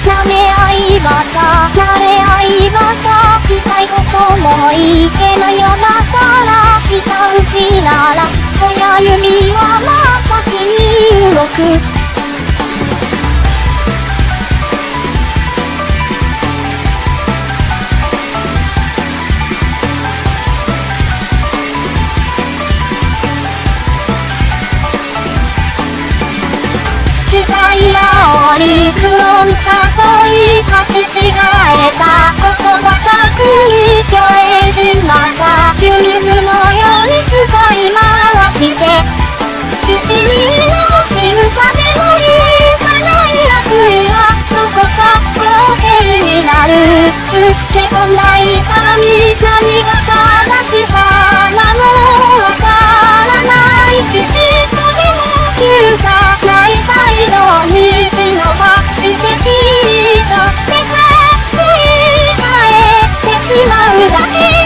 舐め合いバカ慣れ合いバカ言いたいことも言えないよだから舌打ち鳴らす親指は真っ先に動くダイヤをリクロン誘い履き違えた言葉巧み虚栄心が湯水のように使い回して1ミリの仕草でも許さない悪意はどこか公平になるつけ込んだ痛み何が正しさなのわからない一度でも許さない態度を引き伸ばしてきっと手さすり替えてしまうだけ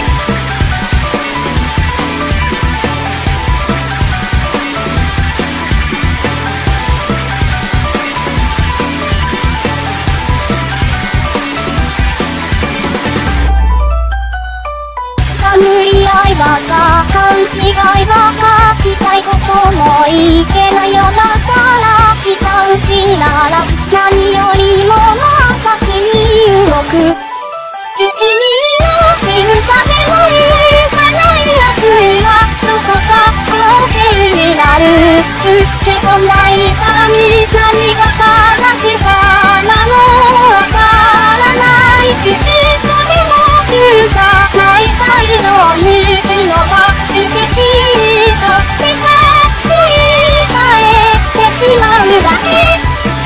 探り合いバカ勘違いバカ言いたいことも言えないよだから舌打ち鳴らす何よりも真っ先に動く1ミリの仕草でも許さない悪意はどこか公平になるつけ込んだ痛み何が正しさなのわからない一度でも許さない態度を引き伸ばしてきっと手さすり替えてしまうだけ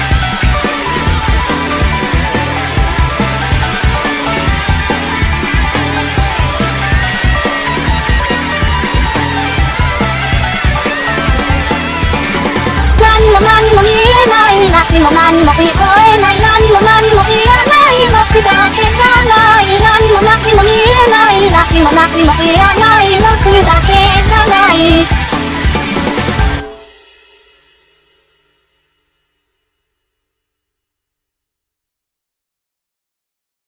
何も見えない何も何も聞こえない何も何も知らない僕だけじゃない何も何も見えない何も何も知らない僕だけ